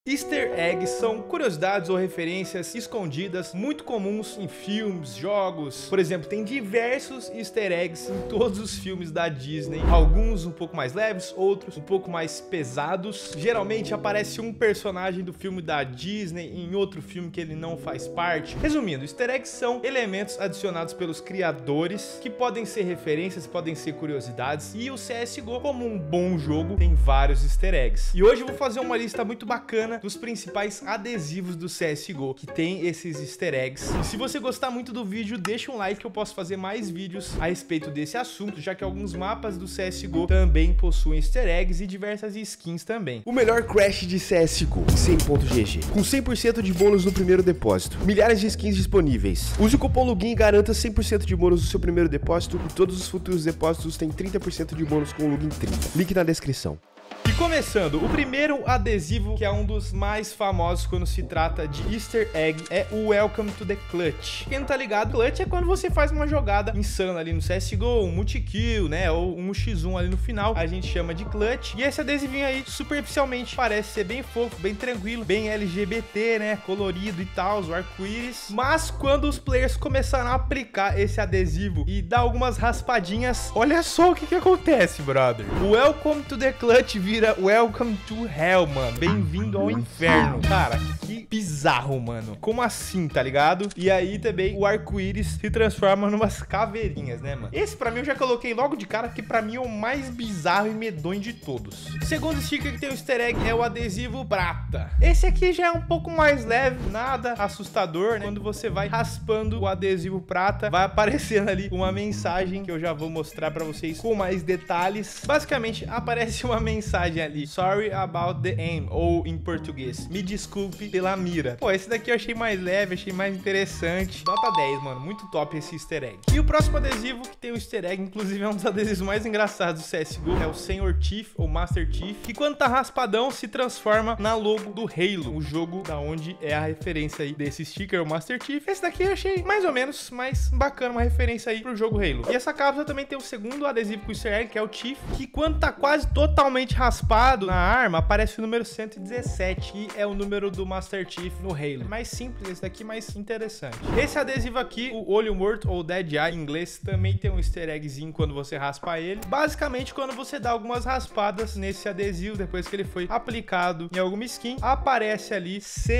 Easter eggs são curiosidades ou referências escondidas muito comuns em filmes, jogos. Por exemplo, tem diversos easter eggs em todos os filmes da Disney. Alguns um pouco mais leves, outros um pouco mais pesados. Geralmente aparece um personagem do filme da Disney em outro filme que ele não faz parte. Resumindo, easter eggs são elementos adicionados pelos criadores que podem ser referências, podem ser curiosidades. E o CSGO, como um bom jogo, tem vários easter eggs. E hoje eu vou fazer uma lista muito bacana dos principais adesivos do CSGO que tem esses easter eggs. E se você gostar muito do vídeo, deixa um like que eu posso fazer mais vídeos a respeito desse assunto, já que alguns mapas do CSGO também possuem easter eggs e diversas skins também. O melhor crash de CSGO, 100.gg, com 100% de bônus no primeiro depósito, milhares de skins disponíveis. Use o cupom LOGIN e garanta 100% de bônus no seu primeiro depósito, e todos os futuros depósitos têm 30% de bônus com o LOGIN 30. Link na descrição. E começando, o primeiro adesivo, que é um dos mais famosos quando se trata de easter egg, é o Welcome to the Clutch. Quem não tá ligado, Clutch é quando você faz uma jogada insana ali no CSGO, um multi-kill, né, ou um X1 ali no final, a gente chama de Clutch. E esse adesivinho aí, superficialmente, parece ser bem fofo, bem tranquilo, bem LGBT, né, colorido e tal, o arco-íris. Mas quando os players começaram a aplicar esse adesivo e dar algumas raspadinhas, olha só o que acontece, brother. O Welcome to the Clutch vira Welcome to Hell, mano. Bem-vindo ao inferno. Cara, que bizarro, mano. Como assim, tá ligado? E aí também o arco-íris se transforma numas caveirinhas, né, mano? Esse pra mim eu já coloquei logo de cara, que pra mim é o mais bizarro e medonho de todos. O segundo sticker que tem o easter egg é o adesivo prata. Esse aqui já é um pouco mais leve, nada assustador, né? Quando você vai raspando o adesivo prata, vai aparecendo ali uma mensagem que eu já vou mostrar pra vocês com mais detalhes. Basicamente, aparece uma mensagem ali: Sorry about the aim, ou em português, me desculpe pela mira. Pô, esse daqui eu achei mais leve, achei mais interessante. Nota 10, mano, muito top esse easter egg. E o próximo adesivo que tem o easter egg, inclusive é um dos adesivos mais engraçados do CSGO, é o Sr. Chief, ou Master Chief, que quando tá raspadão se transforma na logo do Halo, o jogo da onde é a referência aí desse sticker, o Master Chief. Esse daqui eu achei mais ou menos mais bacana, uma referência aí pro jogo Halo. E essa cápsula também tem o segundo adesivo com easter egg, que é o Chief, que quando tá quase totalmente raspado na arma, aparece o número 117, e é o número do Master Chief no Halo. Mais simples, esse daqui mais interessante. Esse adesivo aqui, o olho morto, ou Dead Eye em inglês, também tem um easter eggzinho quando você raspa ele. Basicamente, quando você dá algumas raspadas nesse adesivo, depois que ele foi aplicado em alguma skin, aparece ali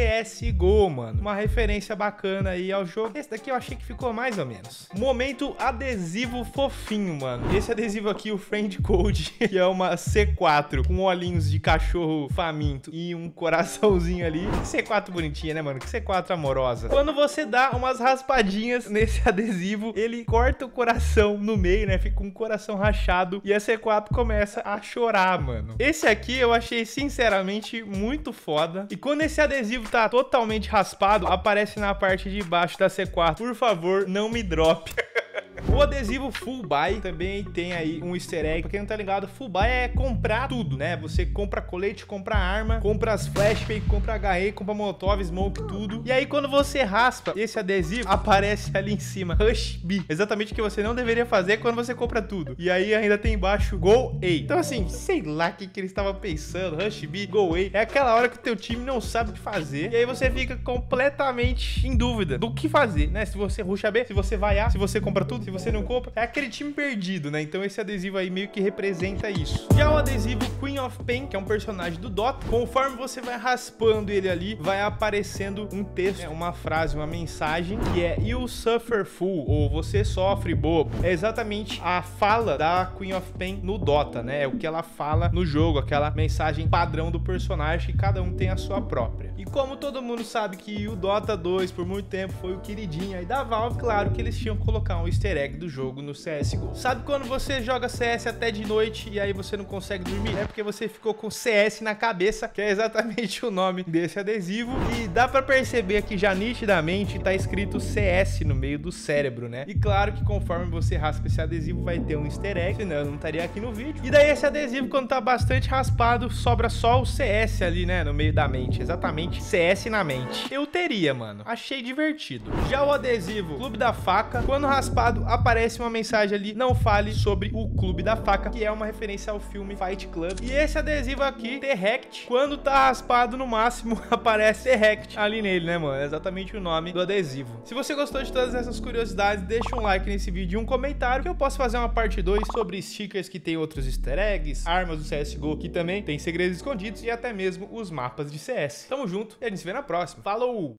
CSGO, mano. Uma referência bacana aí ao jogo. Esse daqui eu achei que ficou mais ou menos. Momento adesivo fofinho, mano. Esse adesivo aqui, o Friend Code, que é uma C4 com olhinhos de cachorro faminto e um coraçãozinho ali. Que C4 bonitinha, né, mano? Que C4 amorosa. Quando você dá umas raspadinhas nesse adesivo, ele corta o coração no meio, né? Fica um coração rachado e a C4 começa a chorar, mano. Esse aqui eu achei, sinceramente, muito foda. E quando esse adesivo tá totalmente raspado, aparece na parte de baixo da C4. Por favor, não me drop. O adesivo Full Buy também tem aí um easter egg. Pra quem não tá ligado, Full Buy é comprar tudo, né? Você compra colete, compra arma, compra as flashbang, compra HE, compra molotov, smoke, tudo. E aí quando você raspa esse adesivo, aparece ali em cima Rush B. Exatamente o que você não deveria fazer quando você compra tudo. E aí ainda tem embaixo Go A. Então assim, sei lá o que eles estavam pensando. Rush B, Go A. É aquela hora que o teu time não sabe o que fazer. E aí você fica completamente em dúvida do que fazer, né? Se você rusha B, se você vai A, se você compra tudo, se você não compra, é aquele time perdido, né? Então esse adesivo aí meio que representa isso. Já o adesivo Queen of Pain, que é um personagem do Dota, conforme você vai raspando ele ali, vai aparecendo um texto, uma frase, uma mensagem, que é You Suffer Fool, ou você sofre bobo. É exatamente a fala da Queen of Pain no Dota, né? É o que ela fala no jogo, aquela mensagem padrão do personagem, que cada um tem a sua própria. E como todo mundo sabe que o Dota 2 por muito tempo foi o queridinho aí da Valve, claro que eles tinham que colocar um easter egg do jogo no CSGO. Sabe quando você joga CS até de noite e aí você não consegue dormir? É porque você ficou com CS na cabeça, que é exatamente o nome desse adesivo. E dá pra perceber aqui já nitidamente tá escrito CS no meio do cérebro, né? E claro que conforme você raspa esse adesivo vai ter um easter egg, senão eu não estaria aqui no vídeo. E daí esse adesivo, quando tá bastante raspado, sobra só o CS ali, né, no meio da mente. Exatamente, CS na mente. Eu teria, mano. Achei divertido. Já o adesivo Clube da Faca, quando raspado, aparece uma mensagem ali: não fale sobre o Clube da Faca, que é uma referência ao filme Fight Club. E esse adesivo aqui, T-Rect, quando tá raspado no máximo, aparece T-Rect ali nele, né, mano? É exatamente o nome do adesivo. Se você gostou de todas essas curiosidades, deixa um like nesse vídeo e um comentário, que eu posso fazer uma parte 2 sobre stickers que tem outros easter eggs, armas do CSGO que também tem segredos escondidos e até mesmo os mapas de CS. Tamo junto e a gente se vê na próxima. Falou!